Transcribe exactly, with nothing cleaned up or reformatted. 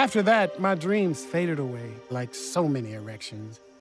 After that, my dreams faded away like so many erections.